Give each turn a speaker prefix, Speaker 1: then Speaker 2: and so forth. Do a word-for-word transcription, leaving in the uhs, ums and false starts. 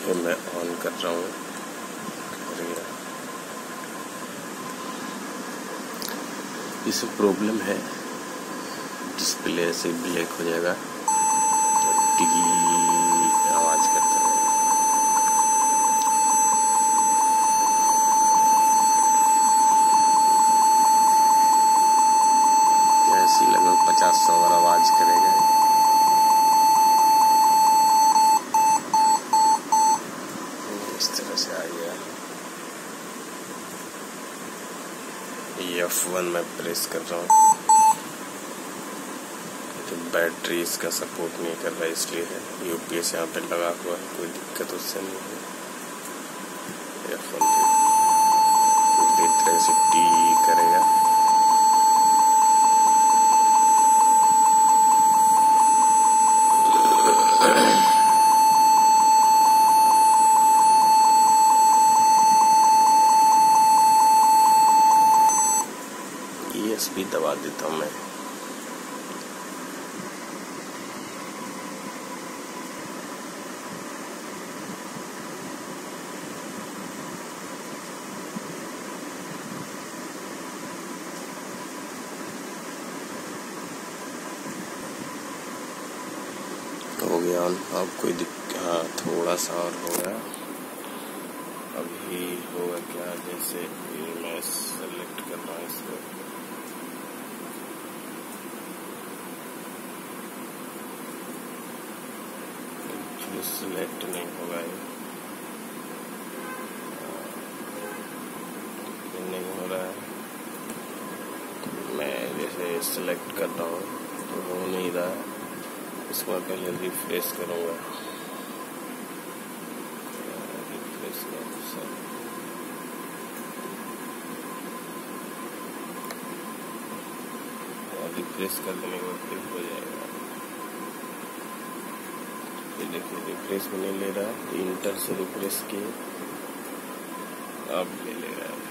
Speaker 1: फिर मैं ऑन कर रहा हूँ। इसे प्रॉब्लम है, डिस्प्ले से ब्लैक हो जाएगा, टी आवाज करता है। ऐसी लगभग पचास सौ बार आवाज करेगा। इस तरह से आ गया। एफ वन में प्रेस कर रहा हूँ, तो बैटरी इसका सपोर्ट नहीं कर रहा, इसलिए है। यूपीएस यहाँ पे लगा हुआ है, कोई दिक्कत उससे नहीं है। एफ वन पूरी तरह से टी करेगा। भी दबा देता हूँ मैं। हो गया ऑन। अब कोई दिक्कत, हाँ थोड़ा सा और होगा। अभी होगा क्या, जैसे मैं सेलेक्ट कर रहा हूँ इसको, सिलेक्ट नहीं होगा, ये नहीं हो रहा है। मैं जैसे सिलेक्ट कर रहा हूँ तो हो नहीं रहा, इसको मैं पहले रिफ्रेश करूँगा। रिफ्रेश का ऑप्शन, और रिफ्रेश कर देने के बाद फिर हो जाएगा। ये देखिए रिफ्रेश भी नहीं ले रहा है, इंटर से रिफ्रेश किए, अब ले ले रहा है।